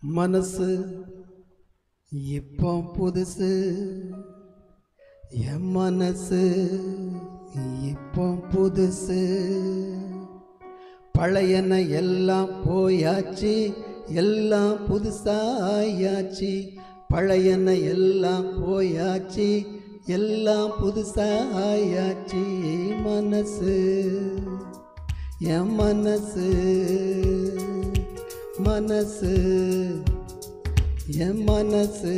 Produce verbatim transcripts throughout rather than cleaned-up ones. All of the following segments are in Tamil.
மனசு இப்போ புதுசு, என் மனசு இப்போ புதுசு. பழையன எல்லாம் போயாச்சு, எல்லாம் புதுசாயாச்சு. பழையன எல்லாம் போயாச்சு, எல்லாம் புதுசாயாச்சு. மனசு என் மனசு மனசு என் மனசு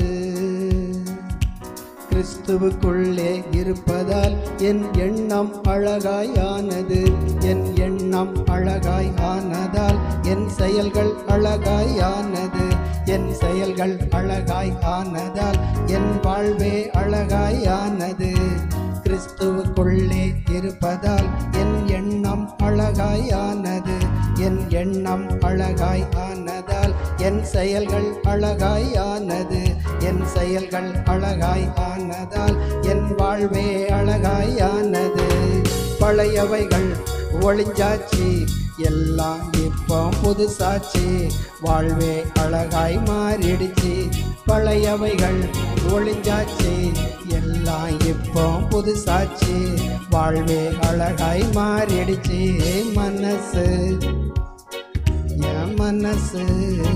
கிறிஸ்துவுக்குள்ளே இருப்பதால் என் எண்ணம் அழகாய் ஆனது. என் எண்ணம் அழகாய் ஆனதால் என் செயல்கள் அழகாய் ஆனது. என் செயல்கள் அழகாய் ஆனதால் என் வாழ்வே அழகாய் ஆனது. கிறிஸ்துவுக்குள்ளே இருப்பதால் என் எண்ணம் அழகாய் ஆனது. என் எண்ணம் அழகாய் ஆனதால் என் செயல்கள் அழகாய் ஆனது. என் செயல்கள் அழகாய் ஆனதால் என் வாழ்வே அழகாய் ஆனது. பழையவைகள் ஒளிஞ்சாச்சு, எல்லாம் இப்போ புதுசாச்சு. வாழ்வே அழகாய் மாறிடுச்சு. பழையவைகள் ஒளிஞ்சாச்சு, எல்லாம் இப்போ புதுசாச்சு. வாழ்வே அழகாய் மாறிடுச்சு. மனசு என் மனசு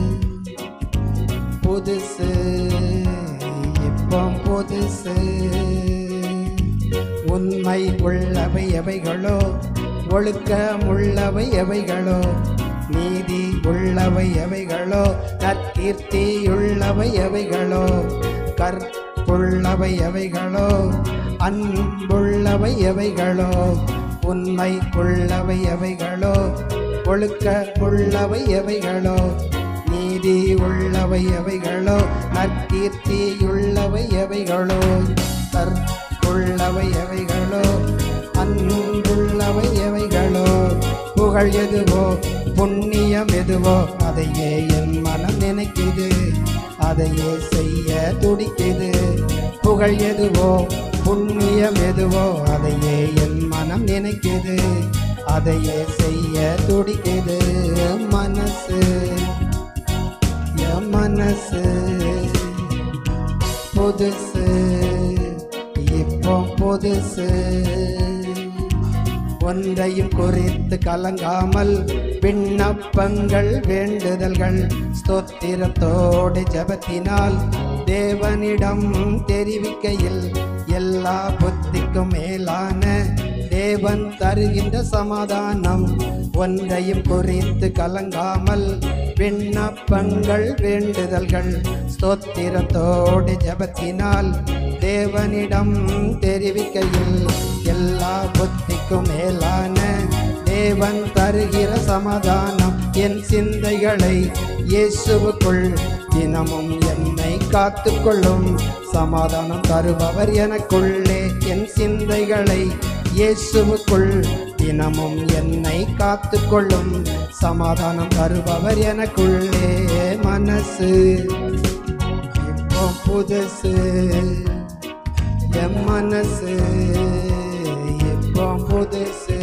புதுசு, இப்போ புதுசு. உண்மை உள்ளவை எவைகளோ, ஒழுக்கம் உள்ளவை எவைகளோ, நீதி உள்ளவை எவைகளோ, நற்கீர்த்தியுள்ளவை எவைகளோ, கற்புள்ளவை எவைகளோ, அன்புள்ளவை எவைகளோ, உண்மை உள்ளவை எவைகளோ, ஒழுக்க உள்ளவை எவைகளோ, நீதி உள்ளவை எவைகளோ, நற்கீர்த்தியுள்ளவை எவைகளோ, கற்புள்ளவை எவைகளோ, அன்புள்ளவை எவைகளோ. புகழ் எதுவோ புண்ணியம் எதுவோ, அதையே என் மனம் நினைக்குது, அதையே செய்ய துடிக்குது. புகழ் எதுவோ புண்ணியம் எதுவோ, அதையே என் மனம் நினைக்குது, அதையே செய்ய துடிக்குது. மனசு என் மனசு புதுசு, இப்போ புதுசு. ஒன்றையும் குறித்து கலங்காமல் விண்ணப்பங்கள் வேண்டுதல்கள் ஸ்தோத்திரத்தோடு ஜெபத்தினால் தேவனிடம் தெரிவிக்கையில் எல்லா புத்திக்கும் மேலான தேவன் தருகின்ற சமாதானம். ஒன்றையும் குறித்து கலங்காமல் விண்ணப்பங்கள் வேண்டுதல்கள் ஸ்தோத்திரத்தோடு ஜெபத்தினால் தேவனிடம் தெரிவிக்கையில் எல்லா புத்திக்கும் மேலான தேவன் தருகிற சமாதானம். என் சிந்தைகளை இயேசுவுக்குள் தினமும் என்னை காத்துக்கொள்ளும் சமாதானம் தருபவர் எனக்குள்ளே. என் சிந்தைகளை இயேசுவுக்குள் தினமும் என்னை காத்துக்கொள்ளும் சமாதானம் தருபவர் எனக்குள்ளே. மனசு இப்போ புதுசு, என் மனசு இப்போ புதுசு.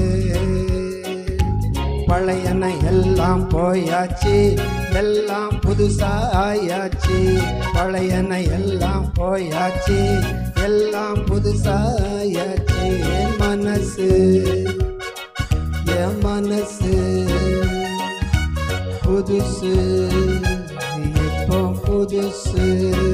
பழையன எல்லாம் போயாச்சு, எல்லாம் புதுசாயாச்சு. பழையன எல்லாம் போயாச்சு, எல்லாம் புதுசாயாச்சு. என் மனசு என் மனசு புதுசு, இப்போ புதுசு.